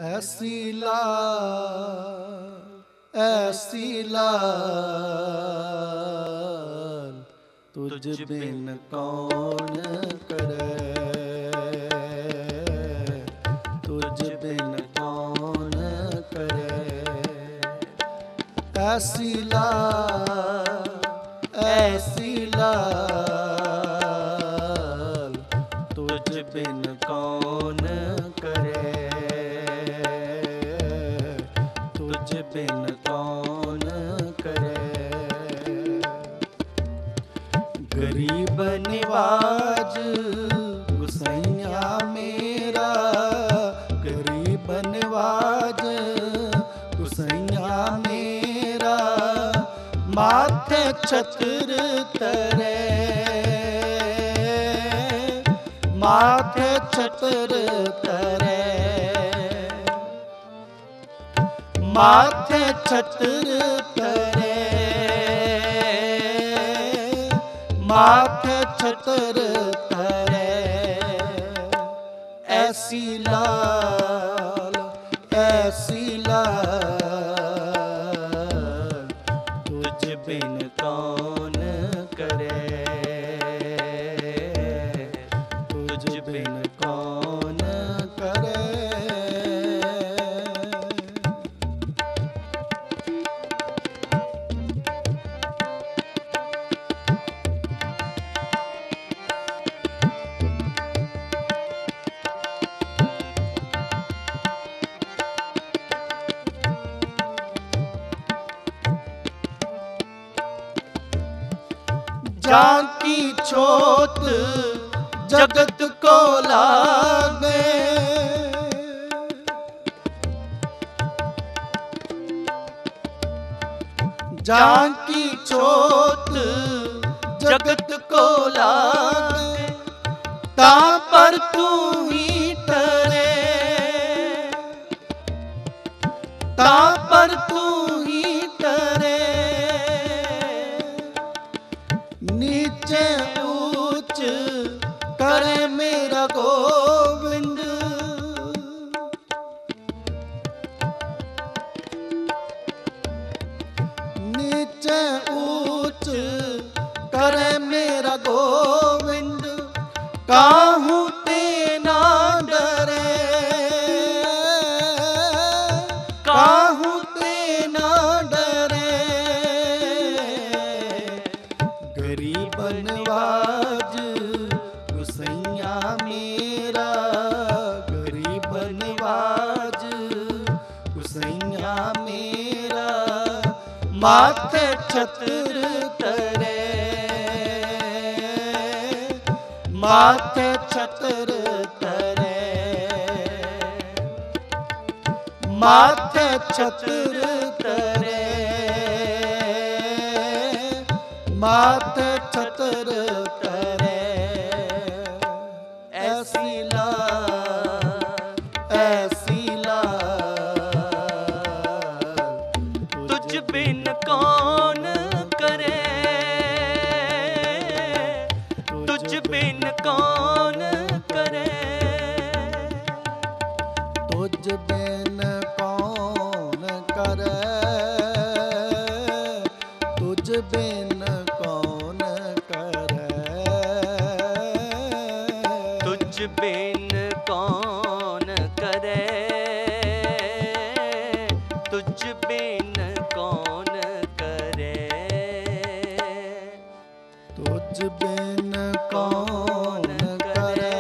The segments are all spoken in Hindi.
ऐसी लाल तुझ बिन कौन करे, तुझ बिन कौन करे। ऐसी लाल तुझ बिन कौन करे, तुझ बिन कौन करे। गरीब निवाज गुसैया मेरा, गरीब निवाज गुसैया मेरा। माथे छत्र तरे, माथे छत्र तरे, माथे छत्र तरे, माथे छत्र तरे। ऐसी लाल तुझ बिन कौन करे, तुझ बिन कौन करे। जाकी छोट जगत को लागे, जाकी छोट जगत को लागे। ता पर तू ही टरे, ता पर तू ही टरे। नीचे ऊंच करे मेरा गोविंद, नीचे ऊंच करे मेरा गोविंद। काहू ते ना डरे, काहू ते ना डरे। गरीब निवाज गुसैया मेरा, गरीब निवाज गुसैया मेरा। माथे छत्र तरे, माथे छत्र तरे, माथे छत्र तरे, माथे छत्र तरे। ऐसी लाल तुझ बिन कौन करे, तुझ बिन कौन करे। तुझ बिन कौन करे, तुझ बिन कौन करे। तुझ बिन कौन करे, तुझ बिन कौन करे। तुझ बिन कौन करे,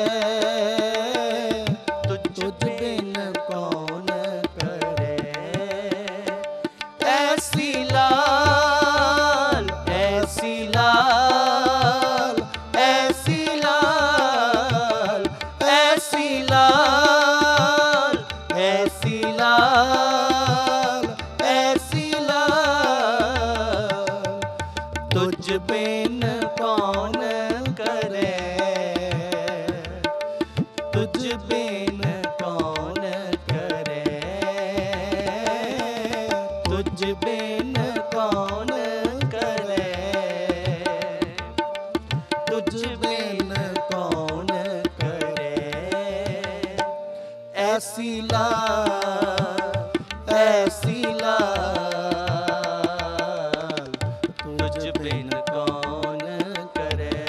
तुझ बिन कौन करे। ऐसी लाल, ऐसी लाल, ऐसी लाल, ऐसी लाल, ऐसी लाल, ऐसी लाल। तुझ बिन कौन करे, तुझ बिन कौन ऐसी लाल तुझ बिन कौन करे,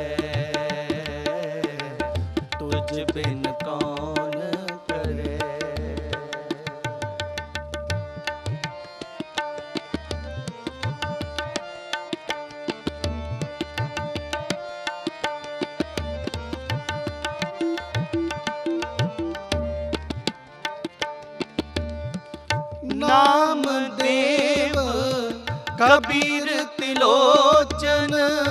तुझ बिन कौन करे। नाम देव कबीर तिलोचन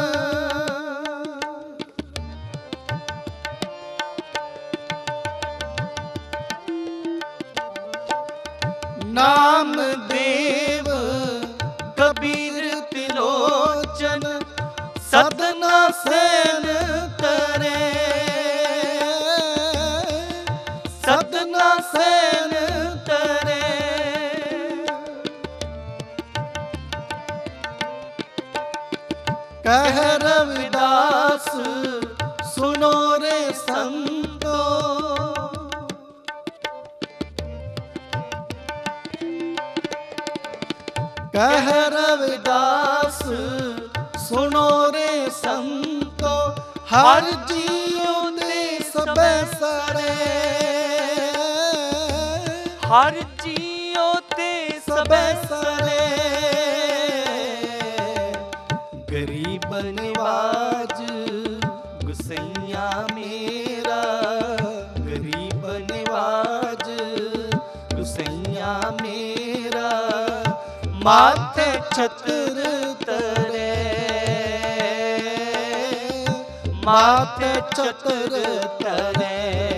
नाम देव कबीर तिलोचन सदना सैन तरे सदना सैन तरे कह रविदास सुनो रे संतो कह रविदास सुनो रे संतो हर जीव दे सबे सरे हर जियो ते सबे सरे। गरीब नवाज गुसैया मेरा गरीब नवाज गुसैया मेरा माथे छत्र तरे माथे छत्र तरे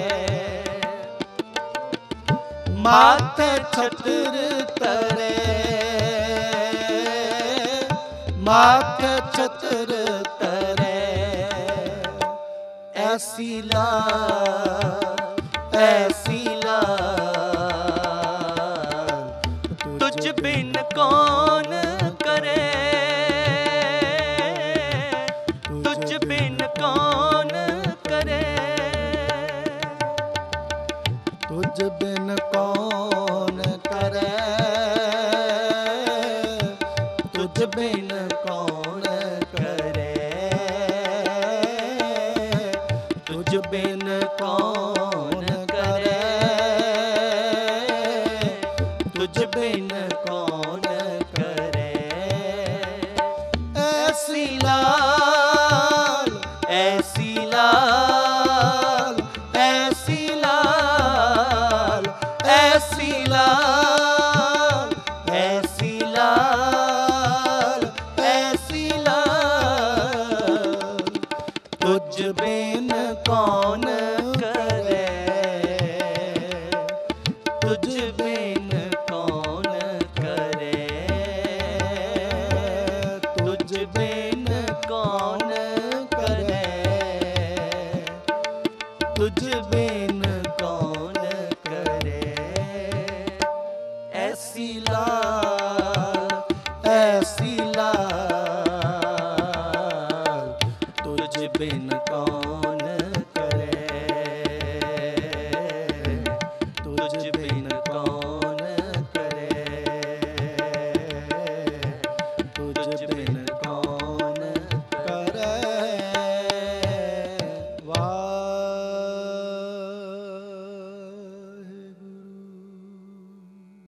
माथे छत्र तरे माथे छत्र तरे ऐसी लाल ऐसी लाल तुझ बिन कौन करे, तुझ बिन कौन करे। तुझ बिन कौन करे तुझ बिन कौन करे तुझ बिन कौन करे तुझ बिन कौन करे। ऐसी लाल ऐसी लाल ऐसी लाल ऐसी लाल ऐसी लाल ऐसी लाल तुझ बिन कौन करे तुझ बिन कौन करे तुझ बिन कौन करे तुझ बिन कौन करे। ऐसी लाल ऐसी लाल तुझ बिन कौन करे तुझ बिन कौन